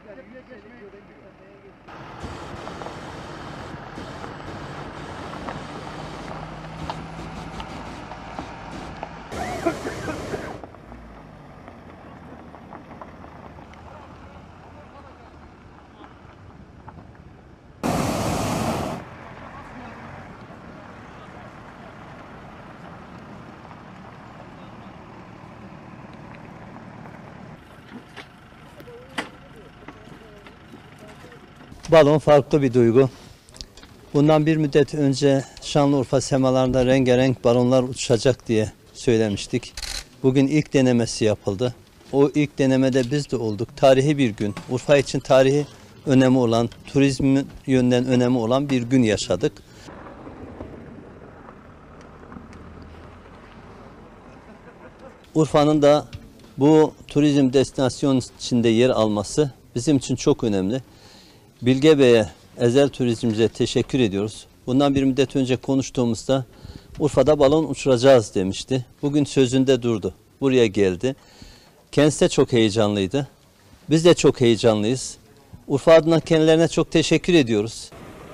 Balon farklı bir duygu. Bundan bir müddet önce Şanlıurfa semalarında rengarenk balonlar uçacak diye söylemiştik. Bugün ilk denemesi yapıldı. O ilk denemede biz de olduk. Tarihi bir gün. Urfa için tarihi önemi olan, turizmin yönden önemi olan bir gün yaşadık. Urfa'nın da bu turizm destinasyonu içinde yer alması bizim için çok önemli. Bilge Bey'e, Ezel Turizmci'ye teşekkür ediyoruz. Bundan bir müddet önce konuştuğumuzda Urfa'da balon uçuracağız demişti. Bugün sözünde durdu. Buraya geldi. Kendisi de çok heyecanlıydı. Biz de çok heyecanlıyız. Urfa adına kendilerine çok teşekkür ediyoruz.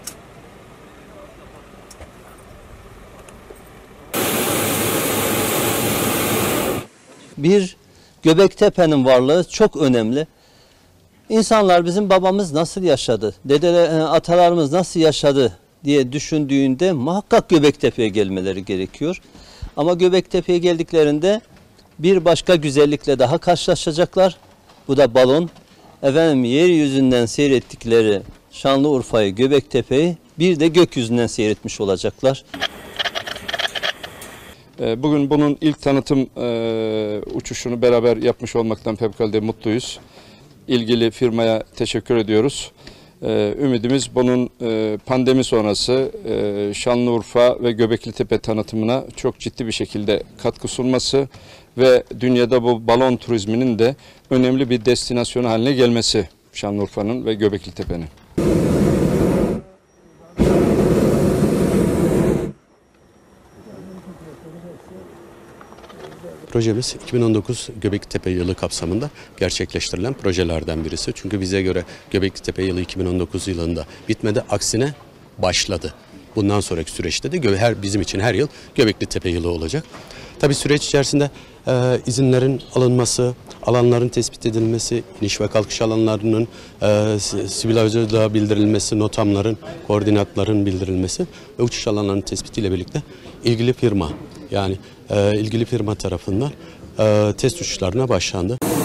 Bir, Göbektepe'nin varlığı çok önemli. İnsanlar bizim babamız nasıl yaşadı, atalarımız nasıl yaşadı diye düşündüğünde muhakkak Göbektepe'ye gelmeleri gerekiyor. Ama Göbektepe'ye geldiklerinde bir başka güzellikle daha karşılaşacaklar. Bu da balon. Efendim yeryüzünden seyrettikleri Şanlıurfa'yı, Göbektepe'yi bir de gökyüzünden seyretmiş olacaklar. Bugün bunun ilk tanıtım uçuşunu beraber yapmış olmaktan fevkalade mutluyuz. İlgili firmaya teşekkür ediyoruz. Ümidimiz bunun pandemi sonrası Şanlıurfa ve Göbeklitepe tanıtımına çok ciddi bir şekilde katkı sunması ve dünyada bu balon turizminin de önemli bir destinasyon haline gelmesi Şanlıurfa'nın ve Göbeklitepe'nin. Projemiz 2019 Göbeklitepe Yılı kapsamında gerçekleştirilen projelerden birisi. Çünkü bize göre Göbeklitepe Yılı 2019 yılında bitmedi, aksine başladı. Bundan sonraki süreçte de bizim için her yıl Göbeklitepe Yılı olacak. Tabii süreç içerisinde izinlerin alınması, alanların tespit edilmesi, iniş ve kalkış alanlarının sivil havacılığa bildirilmesi, notamların, koordinatların bildirilmesi ve uçuş alanlarının tespitiyle birlikte ilgili firma tarafından test uçuşlarına başlandı.